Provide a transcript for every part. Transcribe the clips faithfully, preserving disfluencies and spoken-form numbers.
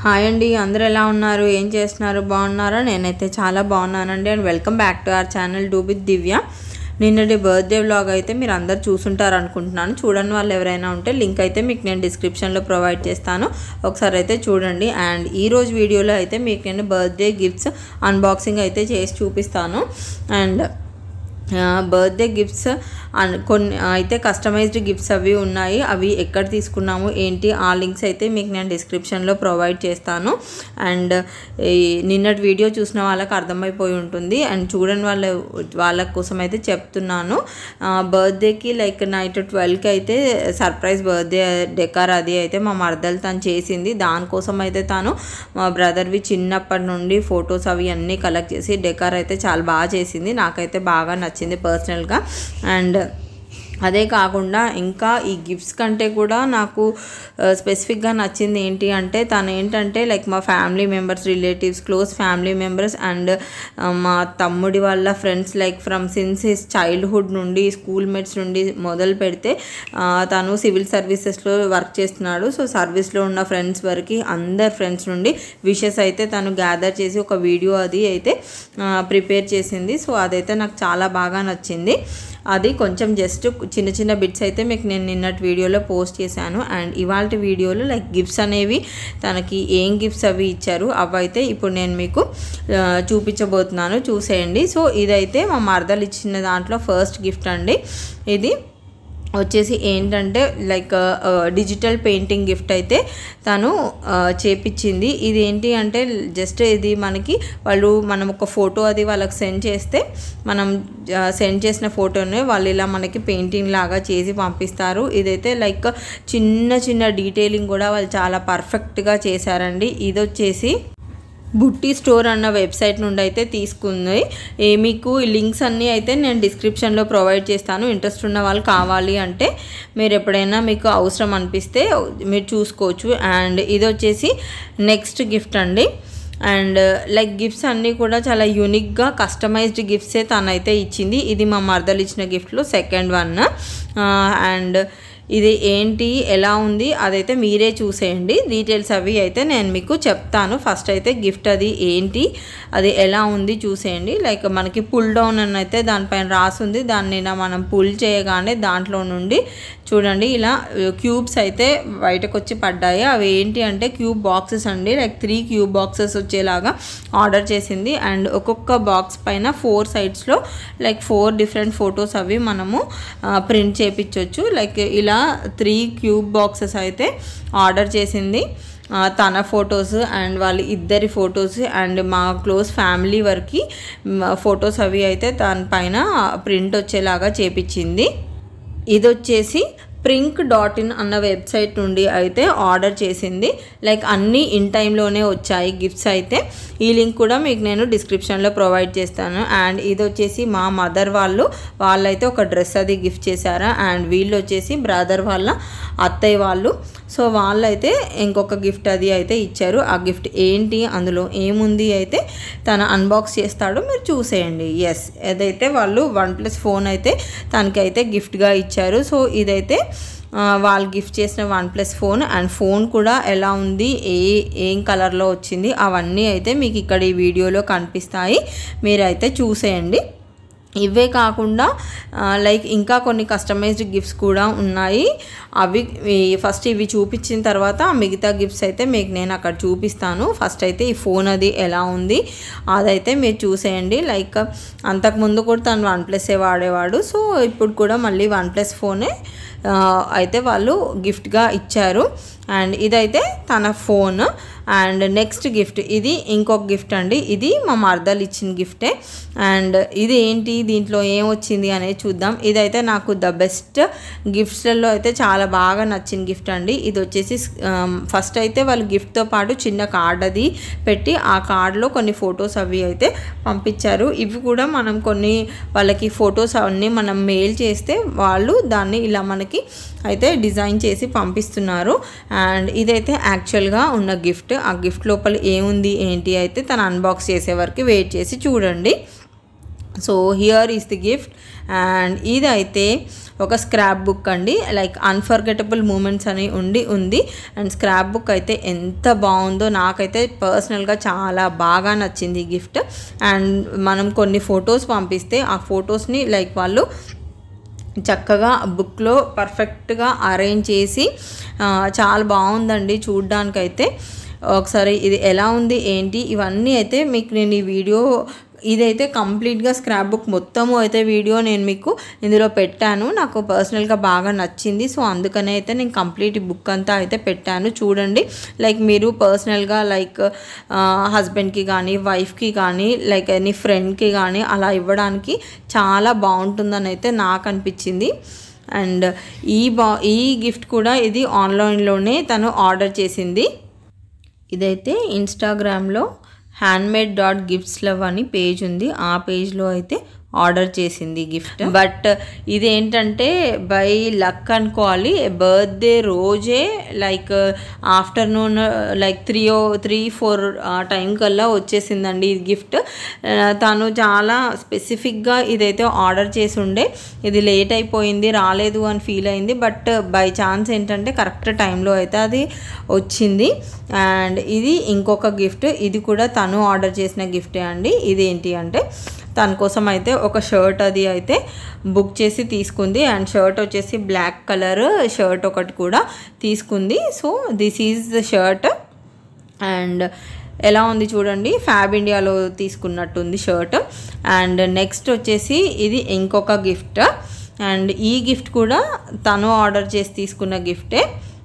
Hi అండి, అందరూ ఎలా ఉన్నారు? ఏం చేస్తున్నారు? బాగున్నారా? నేనైతే చాలా బాగున్నానండి. And welcome back to our channel do with Divya. నిన్నటి బర్త్డే వ్లాగ్ అయితే మీరు అందరు చూసుంటారు అనుకుంటున్నాను. చూడని వాళ్ళు ఎవరైనా ఉంటే లింక్ అయితే మీకు నేను డిస్క్రిప్షన్లో ప్రొవైడ్ చేస్తాను, ఒకసారి అయితే చూడండి. అండ్ ఈరోజు వీడియోలో అయితే మీకు నేను బర్త్డే గిఫ్ట్స్ అన్బాక్సింగ్ అయితే చేసి చూపిస్తాను. అండ్ బర్త్డే గిఫ్ట్స్ కొన్ని అయితే కస్టమైజ్డ్ గిఫ్ట్స్ అవి ఉన్నాయి. అవి ఎక్కడ తీసుకున్నాము ఏంటి ఆ లింక్స్ అయితే మీకు నేను డిస్క్రిప్షన్లో ప్రొవైడ్ చేస్తాను. అండ్ నిన్నటి వీడియో చూసిన వాళ్ళకి అర్థమైపోయి ఉంటుంది. అండ్ చూడని వాళ్ళ వాళ్ళ కోసం అయితే చెప్తున్నాను. బర్త్డేకి లైక్ నైట్ ట్వెల్వ్కి అయితే సర్ప్రైజ్ బర్త్డే డెకార్ అది అయితే మా మరదలు తను చేసింది. దానికోసం అయితే తాను మా బ్రదర్వి చిన్నప్పటి నుండి ఫొటోస్ అవి అన్నీ కలెక్ట్ చేసి డెకార్ అయితే చాలా బాగా చేసింది. నాకైతే బాగా నచ్చింది పర్సనల్గా. అండ్ అదే కాకుండా ఇంకా ఈ గిఫ్ట్స్ కంటే కూడా నాకు స్పెసిఫిక్గా నచ్చింది ఏంటి అంటే తను ఏంటంటే లైక్ మా family members, relatives, close family members and మా తమ్ముడి వాళ్ళ friends like from since his childhood నుండి స్కూల్ మేట్స్ నుండి మొదలు పెడితే తను సివిల్ సర్వీసెస్లో వర్క్ చేస్తున్నాడు. సో సర్వీస్లో ఉన్న ఫ్రెండ్స్ వరకు అందరు ఫ్రెండ్స్ నుండి విషెస్ అయితే తను గ్యాదర్ చేసి ఒక వీడియో అది అయితే ప్రిపేర్ చేసింది. సో అదైతే నాకు చాలా బాగా నచ్చింది. అది కొంచెం జస్ట్ చిన్న చిన్న బిట్స్ అయితే మీకు నేను నిన్నటి వీడియోలో పోస్ట్ చేశాను. అండ్ ఇవాళ వీడియోలో లైక్ గిఫ్ట్స్ అనేవి తనకి ఏం గిఫ్ట్స్ అవి ఇచ్చారు అవి అయితే ఇప్పుడు నేను మీకు చూపించబోతున్నాను, చూసేయండి. సో ఇదైతే మా మరదలు ఇచ్చిన దాంట్లో ఫస్ట్ గిఫ్ట్ అండి. ఇది వచ్చేసి ఏంటంటే లైక్ డిజిటల్ పెయింటింగ్ గిఫ్ట్ అయితే తను చేపించింది. ఇది ఏంటి అంటే జస్ట్ ఇది మనకి వాళ్ళు మనం ఒక ఫోటో అది వాళ్ళకి సెండ్ చేస్తే మనం సెండ్ చేసిన ఫోటోనే వాళ్ళు ఇలా మనకి పెయింటింగ్ లాగా చేసి పంపిస్తారు. ఇదైతే లైక్ చిన్న చిన్న డీటెయిలింగ్ కూడా వాళ్ళు చాలా పర్ఫెక్ట్గా చేశారండి. ఇది వచ్చేసి బుట్టి స్టోర్ అన్న వెబ్సైట్ నుండి అయితే తీసుకుంది. మీకు లింక్స్ అన్నీ అయితే నేను డిస్క్రిప్షన్లో ప్రొవైడ్ చేస్తాను. ఇంట్రెస్ట్ ఉన్న వాళ్ళు కావాలి అంటే మీరు ఎప్పుడైనా మీకు అవసరం అనిపిస్తే మీరు చూసుకోవచ్చు. అండ్ ఇది వచ్చేసి నెక్స్ట్ గిఫ్ట్ అండి. అండ్ లైక్ గిఫ్ట్స్ అన్నీ కూడా చాలా యూనిక్గా కస్టమైజ్డ్ గిఫ్ట్సే తనైతే ఇచ్చింది. ఇది మా మరదలు ఇచ్చిన గిఫ్ట్లో సెకండ్ వన్. అండ్ ఇది ఏంటి ఎలా ఉంది అదైతే మీరే చూసేయండి. డీటెయిల్స్ అవి అయితే నేను మీకు చెప్తాను. ఫస్ట్ అయితే గిఫ్ట్ అది ఏంటి అది ఎలా ఉంది చూసేయండి. లైక్ మనకి పుల్ డౌన్ అని అయితే దానిపైన రాసుంది. దాన్ని మనం పుల్ చేయగానే దాంట్లో నుండి చూడండి ఇలా క్యూబ్స్ అయితే బయటకు వచ్చి పడ్డాయి. అవి ఏంటి అంటే క్యూబ్ బాక్సెస్ అండి. లైక్ త్రీ క్యూబ్ బాక్సెస్ వచ్చేలాగా ఆర్డర్ చేసింది. అండ్ ఒక్కొక్క బాక్స్ పైన ఫోర్ సైడ్స్లో లైక్ ఫోర్ డిఫరెంట్ ఫొటోస్ అవి మనము ప్రింట్ చేయించవచ్చు. లైక్ ఇలా త్రీ క్యూబ్ బాక్సెస్ అయితే ఆర్డర్ చేసింది. తన ఫొటోస్ అండ్ వాళ్ళ ఇద్దరి ఫొటోస్ అండ్ మా క్లోజ్ ఫ్యామిలీ వరకు ఫొటోస్ అవి అయితే దానిపైన ప్రింట్ వచ్చేలాగా చేపించింది. ఇది వచ్చేసి ప్రింక్ డాట్ ఇన్ అన్న వెబ్సైట్ నుండి అయితే ఆర్డర్ చేసింది. లైక్ అన్నీ ఇన్ టైంలోనే వచ్చాయి గిఫ్ట్స్ అయితే. ఈ లింక్ కూడా మీకు నేను డిస్క్రిప్షన్లో ప్రొవైడ్ చేస్తాను. అండ్ ఇది వచ్చేసి మా మదర్ వాళ్ళు వాళ్ళైతే ఒక డ్రెస్ అది గిఫ్ట్ చేశారు. అండ్ వీళ్ళు వచ్చేసి బ్రదర్ వాళ్ళ అత్తయ్య వాళ్ళు. సో వాళ్ళైతే ఇంకొక గిఫ్ట్ అది అయితే ఇచ్చారు. ఆ గిఫ్ట్ ఏంటి అందులో ఏముంది అయితే తను అన్బాక్స్ చేస్తాడు, మీరు చూసేయండి. ఎస్ అదైతే వాళ్ళు వన్ ప్లస్ ఫోన్ అయితే తనకైతే గిఫ్ట్గా ఇచ్చారు. సో ఇదైతే వాళ్ళు గిఫ్ట్ చేసిన OnePlus phone. And phone కూడా ఎలా ఉంది, ఏ ఏం కలర్లో వచ్చింది అవన్నీ అయితే మీకు ఇక్కడ ఈ వీడియోలో కనిపిస్తాయి, మీరైతే చూసేయండి. ఇవే కాకుండా లైక్ ఇంకా కొన్ని కస్టమైజ్డ్ గిఫ్ట్స్ కూడా ఉన్నాయి. అవి ఫస్ట్ ఇవి చూపించిన తర్వాత మిగతా గిఫ్ట్స్ అయితే మీకు నేను అక్కడ చూపిస్తాను. ఫస్ట్ అయితే ఈ ఫోన్ అది ఎలా ఉంది అదైతే మీరు చూసేయండి. లైక్ అంతకుముందు కూడా తను వన్ ప్లస్ఏ వాడేవాడు. సో ఇప్పుడు కూడా మళ్ళీ వన్ ప్లస్ ఫోనే అయితే వాళ్ళు గిఫ్ట్గా ఇచ్చారు. అండ్ ఇదైతే తన ఫోన్. అండ్ నెక్స్ట్ గిఫ్ట్ ఇది ఇంకొక గిఫ్ట్ అండి. ఇది మా మరదలు ఇచ్చిన గిఫ్టే. అండ్ ఇది ఏంటి దీంట్లో ఏం వచ్చింది అనేది చూద్దాం. ఇదైతే నాకు ద బెస్ట్ గిఫ్ట్స్లలో అయితే చాలా బాగా నచ్చిన గిఫ్ట్ అండి. ఇది వచ్చేసి ఫస్ట్ అయితే వాళ్ళు గిఫ్ట్తో పాటు చిన్న కార్డ్ అది పెట్టి ఆ కార్డులో కొన్ని ఫొటోస్ అవి అయితే పంపించారు. ఇవి కూడా మనం కొన్ని వాళ్ళకి ఫొటోస్ అవన్నీ మనం మెయిల్ చేస్తే వాళ్ళు దాన్ని ఇలా మనకి అయితే డిజైన్ చేసి పంపిస్తున్నారు. అండ్ ఇదైతే యాక్చువల్గా ఉన్న గిఫ్ట్. ఆ గిఫ్ట్ లోపల ఏముంది ఏంటి అయితే తను అన్బాక్స్ చేసే వరకు వెయిట్ చేసి చూడండి. So here is the gift. And ఇదైతే ఒక స్క్రాప్ బుక్ అండి, లైక్ అన్ఫర్గెటబుల్ మూమెంట్స్ అని ఉండి ఉంది. అండ్ స్క్రాప్ బుక్ అయితే ఎంత బాగుందో, నాకైతే పర్సనల్గా చాలా బాగా నచ్చింది ఈ గిఫ్ట్. అండ్ మనం కొన్ని ఫొటోస్ పంపిస్తే ఆ ఫొటోస్ని లైక్ వాళ్ళు చక్కగా బుక్లో పర్ఫెక్ట్గా అరేంజ్ చేసి చాలా బాగుందండి చూడ్డానికైతే. ఒకసారి ఇది ఎలా ఉంది ఏంటి ఇవన్నీ అయితే మీకు నేను ఈ వీడియో, ఇదైతే కంప్లీట్గా స్క్రాప్ బుక్ మొత్తము అయితే వీడియో నేను మీకు ఇందులో పెట్టాను. నాకు పర్సనల్గా బాగా నచ్చింది, సో అందుకనే అయితే నేను కంప్లీట్ బుక్ అంతా అయితే పెట్టాను. చూడండి, లైక్ మీరు పర్సనల్గా లైక్ హస్బెండ్కి కానీ వైఫ్కి కానీ లైక్ ఎనీ ఫ్రెండ్కి కానీ అలా ఇవ్వడానికి చాలా బాగుంటుందని అయితే నాకు అనిపించింది. అండ్ ఈ బా ఈ గిఫ్ట్ కూడా ఇది ఆన్లైన్లోనే తను ఆర్డర్ చేసింది. ఇదైతే ఇన్స్టాగ్రామ్లో హ్యాండ్మేడ్ డాట్ గిఫ్ట్స్ లవ్ అని పేజ్ ఉంది, ఆ పేజ్లో అయితే ఆర్డర్ చేసింది గిఫ్ట్. బట్ ఇదేంటంటే బై లక్ అనుకోవాలి, బర్త్డే రోజే like afternoon like three or three four time కల్లా వచ్చేసిందండి ఈ గిఫ్ట్. తను చాలా స్పెసిఫిక్గా ఇదైతే ఆర్డర్ చేసి ఉండే, ఇది లేట్ అయిపోయింది రాలేదు అని ఫీల్ అయింది. బట్ బై ఛాన్స్ ఏంటంటే కరెక్ట్ టైంలో అయితే అది వచ్చింది. అండ్ ఇది ఇంకొక గిఫ్ట్, ఇది కూడా తను ఆర్డర్ చేసిన గిఫ్టే అండి. ఇది ఏంటి అంటే తన కోసం అయితే ఒక షర్ట్ అది అయితే బుక్ చేసి తీసుకుంది. అండ్ షర్ట్ వచ్చేసి బ్లాక్ కలర్ షర్ట్ ఒకటి కూడా తీసుకుంది. So this is the shirt. And ఎలా ఉంది చూడండి, ఫ్యాబ్ ఇండియాలో తీసుకున్నట్టుంది షర్ట్. అండ్ నెక్స్ట్ వచ్చేసి ఇది ఇంకొక గిఫ్ట్. అండ్ ఈ గిఫ్ట్ కూడా తను ఆర్డర్ చేసి తీసుకున్న గిఫ్టే.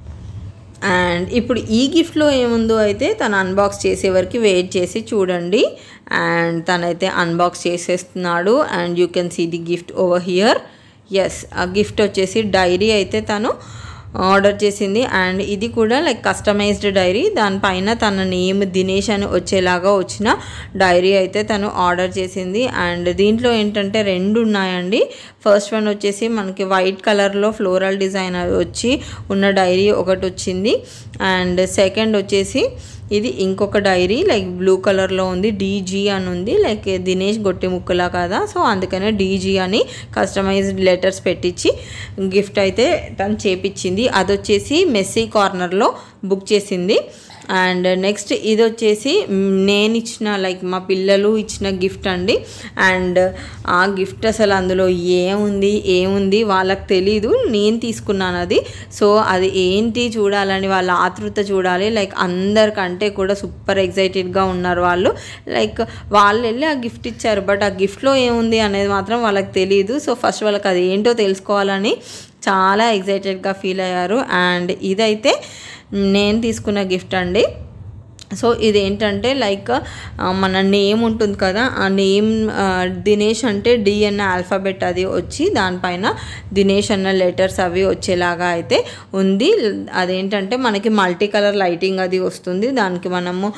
అండ్ ఇప్పుడు ఈ గిఫ్ట్లో ఏముందో అయితే తను అన్బాక్స్ చేసే వరకు వెయిట్ చేసి చూడండి. అండ్ తనైతే అన్బాక్స్ చేసేస్తున్నాడు. And you can see the gift over here. Yes, ఆ గిఫ్ట్ వచ్చేసి డైరీ అయితే తను ఆర్డర్ చేసింది. అండ్ ఇది కూడా లైక్ కస్టమైజ్డ్ డైరీ, దానిపైన తన నేమ్ దినేష్ అని వచ్చేలాగా వచ్చిన డైరీ అయితే తను ఆర్డర్ చేసింది. అండ్ దీంట్లో ఏంటంటే రెండు ఉన్నాయండి. ఫస్ట్ వన్ వచ్చేసి మనకి వైట్ కలర్లో ఫ్లోరల్ డిజైన్ వచ్చి ఉన్న డైరీ ఒకటి వచ్చింది. అండ్ సెకండ్ వచ్చేసి ఇది ఇంకొక డైరీ లైక్ బ్లూ కలర్లో ఉంది, డీజీ అని ఉంది, లైక్ దినేష్ గొట్టె ముక్కలా కదా, సో అందుకనే డీజీ అని కస్టమైజ్డ్ లెటర్స్ పెట్టించి గిఫ్ట్ అయితే తను చేపించింది. అది వచ్చేసి మెస్సీ కార్నర్లో బుక్ చేసింది. అండ్ నెక్స్ట్ ఇది వచ్చేసి నేను ఇచ్చిన లైక్ మా పిల్లలు ఇచ్చిన గిఫ్ట్ అండి. అండ్ ఆ గిఫ్ట్ అసలు అందులో ఏముంది ఏముంది వాళ్ళకి తెలీదు, నేను తీసుకున్నాను అది. సో అది ఏంటి చూడాలని వాళ్ళ ఆతృత చూడాలి. లైక్ అందరికంటే కూడా సూపర్ ఎగ్జైటెడ్గా ఉన్నారు వాళ్ళు. లైక్ వాళ్ళు వెళ్ళి ఆ గిఫ్ట్ ఇచ్చారు, బట్ ఆ గిఫ్ట్లో ఏముంది అనేది మాత్రం వాళ్ళకి తెలియదు. సో ఫస్ట్ వాళ్ళకి అది ఏంటో తెలుసుకోవాలని చాలా ఎగ్జైటెడ్గా ఫీల్ అయ్యారు. అండ్ ఇదైతే నేను తీసుకున్న గిఫ్ట్ అండి. సో ఇదేంటంటే లైక్ మన నేమ్ ఉంటుంది కదా, ఆ నేమ్ దినేష్ అంటే డి అన్న ఆల్ఫాబెట్ అది వచ్చి దానిపైన దినేష్ అన్న లెటర్స్ అవి వచ్చేలాగా అయితే ఉంది. అదేంటంటే మనకి మల్టీ కలర్ లైటింగ్ అది వస్తుంది, దానికి మనము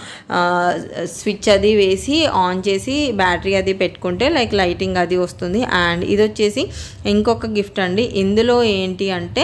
స్విచ్ అది వేసి ఆన్ చేసి బ్యాటరీ అది పెట్టుకుంటే లైక్ లైటింగ్ అది వస్తుంది. అండ్ ఇది వచ్చేసి ఇంకొక గిఫ్ట్ అండి. ఇందులో ఏంటి అంటే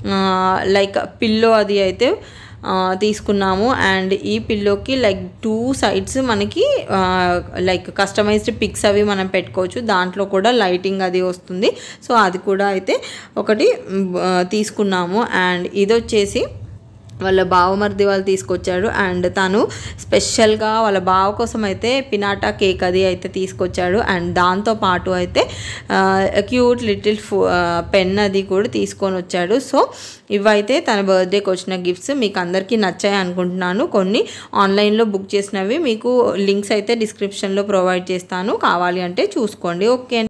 లైక్ పిల్లో అది అయితే తీసుకున్నాము. అండ్ ఈ పిల్లోకి లైక్ టూ సైడ్స్ మనకి లైక్ కస్టమైజ్డ్ పిక్స్ అవి మనం పెట్టుకోవచ్చు, దాంట్లో కూడా లైటింగ్ అది వస్తుంది. సో అది కూడా అయితే ఒకటి తీసుకున్నాము. అండ్ ఇది వచ్చేసి వాళ్ళ బావమరిది వాళ్ళు తీసుకొచ్చాడు. అండ్ తను స్పెషల్గా వాళ్ళ బావ కోసం అయితే పినాటా కేక్ అది అయితే తీసుకొచ్చాడు. అండ్ దాంతోపాటు అయితే క్యూట్ లిటిల్ పెన్ అది కూడా తీసుకొని వచ్చాడు. సో ఇవైతే తన బర్త్డేకి వచ్చిన గిఫ్ట్స్. మీకు అందరికీ నచ్చాయి అనుకుంటున్నాను. కొన్ని ఆన్లైన్లో బుక్ చేసినవి మీకు లింక్స్ అయితే డిస్క్రిప్షన్లో ప్రొవైడ్ చేస్తాను, కావాలి అంటే చూసుకోండి. ఓకే.